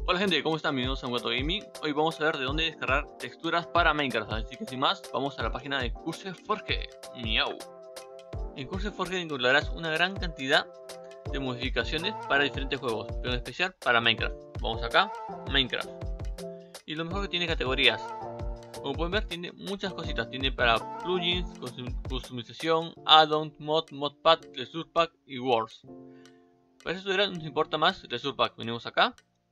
Hola gente, ¿cómo están? Bienvenidos a Ungato Gaming. Hoy vamos a ver de dónde descargar texturas para Minecraft. Así que sin más, vamos a la página de CurseForge. Miau. En CurseForge encontrarás una gran cantidad de modificaciones para diferentes juegos, pero en especial para Minecraft. Vamos acá, Minecraft. Y lo mejor que tiene categorías. Como pueden ver, tiene muchas cositas. Tiene para plugins, customización, add-ons, modpack, resource pack y wars. Para eso nos importa más el resource pack. Venimos acá.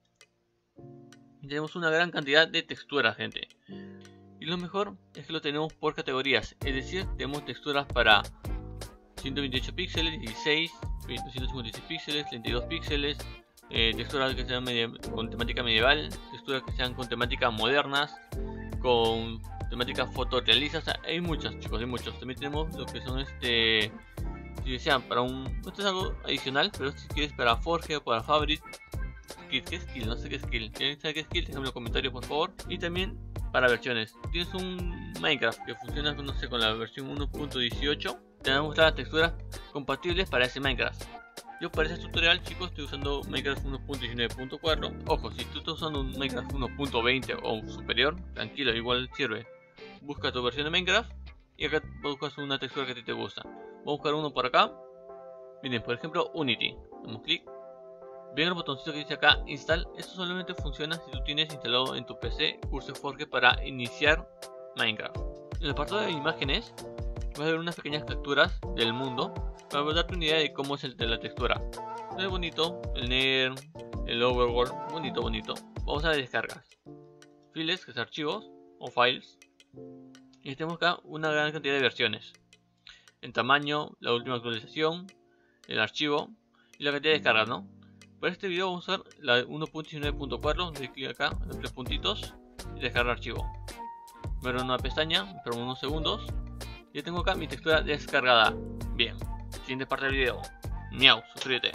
Y tenemos una gran cantidad de texturas, gente. Y lo mejor es que lo tenemos por categorías. Es decir, tenemos texturas para 128 píxeles, 16, 256 píxeles, 32 píxeles. Texturas que sean con temática medieval. Texturas que sean con temáticas modernas. Con temáticas fotorrealistas. Hay muchas, chicos, hay muchos. También tenemos lo que son si desean para un... Esto es algo adicional, pero si quieres para Forge o para Fabric. ¿Qué skill? No sé qué skill. ¿Quieren saber qué skill? Déjenme en los comentarios, por favor. Y también para versiones. Tienes un Minecraft que funciona, no sé, con la versión 1.18. Te van a mostrar las texturas compatibles para ese Minecraft. Yo para ese tutorial, chicos, estoy usando Minecraft 1.19.4. Ojo, si tú estás usando un Minecraft 1.20 o superior, tranquilo, igual sirve. Busca tu versión de Minecraft y acá buscas una textura que a ti te gusta. Vamos a buscar uno por acá. Miren, por ejemplo, Unity. Damos clic. Ven el botoncito que dice acá Install. Esto solamente funciona si tú tienes instalado en tu PC CurseForge para iniciar Minecraft. En el apartado de imágenes vas a ver unas pequeñas capturas del mundo para darte una idea de cómo es el de la textura. Es bonito, el Nether, el Overworld, bonito. Vamos a descargas. Files, que es archivos o files. Y tenemos acá una gran cantidad de versiones. En tamaño, la última actualización, el archivo y la cantidad de descargas, ¿no? Para este video vamos a usar la 1.19.4, doy clic acá, en los tres puntitos y descargar archivo. Me abro una pestaña, espero unos segundos y ya tengo acá mi textura descargada. Bien, siguiente parte del video. Miau, suscríbete.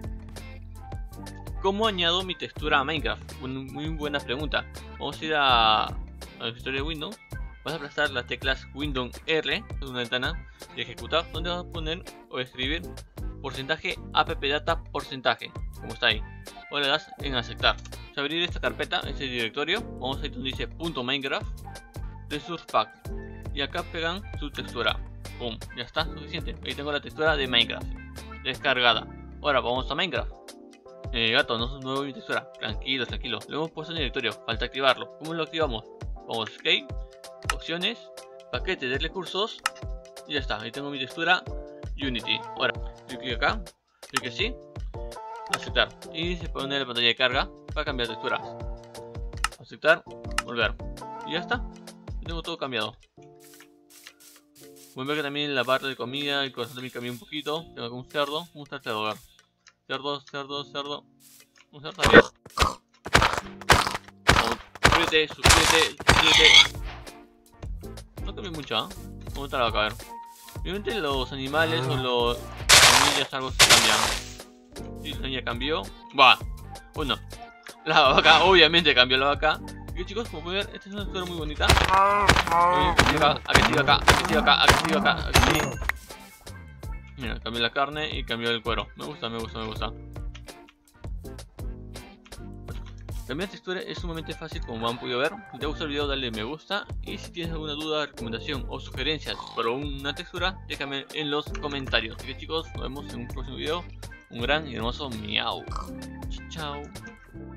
¿Cómo añado mi textura a Minecraft? Muy buena pregunta. Vamos a ir a la historia de Windows. Vas a aplastar las teclas Windows R, es una ventana de ejecutar, donde vas a poner o escribir porcentaje appdata porcentaje, como está ahí. Ahora le das en aceptar. Al abrir esta carpeta, este directorio, vamos a ir donde dice .minecraft resource pack y acá pegan su textura. Pum, ya está, suficiente. Ahí tengo la textura de Minecraft descargada. Ahora vamos a Minecraft. Gato, no veo mi textura. Tranquilo. Lo hemos puesto en el directorio, falta activarlo. ¿Cómo lo activamos? Vamos a Escape, opciones, paquete de recursos y ya está. Ahí tengo mi textura Unity. Ahora, doy clic acá, clic así, aceptar y se pone la pantalla de carga para cambiar texturas. Aceptar, volver y ya está. Tengo todo cambiado. Pueden ver que también la barra de comida, el corazón también cambió un poquito. Tengo acá un cerdo. ¿Cómo está el cerdo? A ver. Cerdo. Un cerdo también. Suscríbete. No cambió mucho, ¿eh? ¿Cómo está la vaca? A ver. Obviamente los animales o los familias algo se cambian. Sí, la niña cambió. Va. Bueno. La vaca, obviamente cambió la vaca. Y chicos, como pueden ver, esta es una textura muy bonita. Mira, cambió la carne y cambió el cuero. Me gusta. Cambiar textura es sumamente fácil, como han podido ver. Si te gusta el video, dale me gusta. Y si tienes alguna duda, recomendación o sugerencias para una textura, déjame en los comentarios. Así que chicos, nos vemos en un próximo video. Un gran y hermoso miau. Chao.